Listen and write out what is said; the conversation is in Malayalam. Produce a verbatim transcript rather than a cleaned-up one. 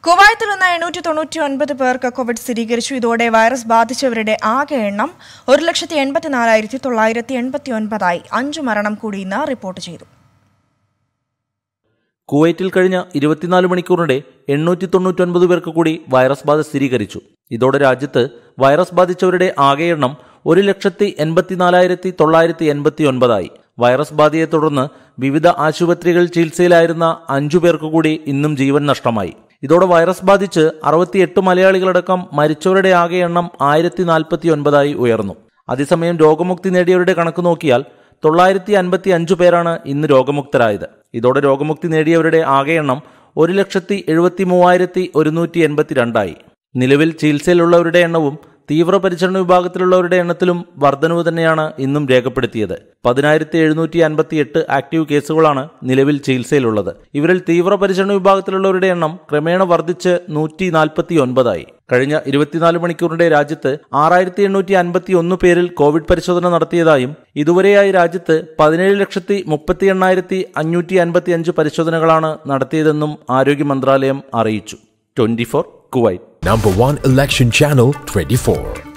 കുവൈത്തിൽ നിന്ന് എണ്ണൂറ്റി തൊണ്ണൂറ്റി ഒൻപത് പേർക്ക് കോവിഡ് സ്ഥിരീകരിച്ചു. ഇതോടെ വൈറസ് ബാധിച്ചവരുടെ ആകെ എണ്ണം ഒരു ലക്ഷത്തി എൺപത്തിനാലായിരത്തി തൊള്ളായിരത്തി എൺപത്തി ഒൻപതായി. അഞ്ചു മരണം കൂടി ഇന്ന് റിപ്പോർട്ട് ചെയ്തു. കുവൈറ്റിൽ കഴിഞ്ഞ ഇരുപത്തിനാല് മണിക്കൂറിനിടെ എണ്ണൂറ്റി തൊണ്ണൂറ്റി ഒൻപത് പേർക്ക് കൂടി വൈറസ് ബാധ സ്ഥിരീകരിച്ചു. ഇതോടെ രാജ്യത്ത് വൈറസ് ബാധിച്ചവരുടെ ആകെ എണ്ണം ഒരു ലക്ഷത്തി എൺപത്തിനാലായിരത്തി തൊള്ളായിരത്തി എൺപത്തി ഒൻപതായി. വൈറസ് ബാധയെ തുടർന്ന് വിവിധ ആശുപത്രികളിൽ ചികിത്സയിലായിരുന്ന അഞ്ചു പേർക്ക് കൂടി ഇന്നും ജീവൻ നഷ്ടമായി. ഇതോടെ വൈറസ് ബാധിച്ച് അറുപത്തിയെട്ട് മലയാളികളടക്കം മരിച്ചവരുടെ ആകെ എണ്ണം ആയിരത്തി നാൽപ്പത്തി ഒൻപതായി ഉയർന്നു. അതേസമയം രോഗമുക്തി നേടിയവരുടെ കണക്ക് നോക്കിയാൽ തൊള്ളായിരത്തി അൻപത്തി അഞ്ചു പേരാണ് ഇന്ന് രോഗമുക്തരായത്. ഇതോടെ രോഗമുക്തി നേടിയവരുടെ ആകെ എണ്ണം ഒരു ലക്ഷത്തി എഴുപത്തി മൂവായിരത്തി ഒരുന്നൂറ്റി എൺപത്തി രണ്ടായി. നിലവിൽ ചികിത്സയിലുള്ളവരുടെ എണ്ണവും തീവ്രപരിചരണ വിഭാഗത്തിലുള്ളവരുടെ എണ്ണത്തിലും വർധനവ് തന്നെയാണ് ഇന്നും രേഖപ്പെടുത്തിയത്. പതിനായിരത്തി എഴുന്നൂറ്റി അൻപത്തി എട്ട് ആക്റ്റീവ് കേസുകളാണ് നിലവിൽ ചികിത്സയിലുള്ളത്. ഇവരിൽ തീവ്രപരിചരണ വിഭാഗത്തിലുള്ളവരുടെ എണ്ണം ക്രമേണ വർദ്ധിച്ച് നൂറ്റി നാൽപ്പത്തി ഒൻപതായി. കഴിഞ്ഞ ഇരുപത്തിനാല് മണിക്കൂറിന്റെ രാജ്യത്ത് ആറായിരത്തി എണ്ണൂറ്റി അൻപത്തി ഒന്ന് പേരിൽ കോവിഡ് പരിശോധന നടത്തിയതായും ഇതുവരെയായി രാജ്യത്ത് പതിനേഴ് ലക്ഷത്തി മുപ്പത്തി എണ്ണായിരത്തി അഞ്ഞൂറ്റി അൻപത്തി അഞ്ച് പരിശോധനകളാണ് നടത്തിയതെന്നും ആരോഗ്യ മന്ത്രാലയം അറിയിച്ചു. Twenty four Kuwait. Number one election channel twenty-four.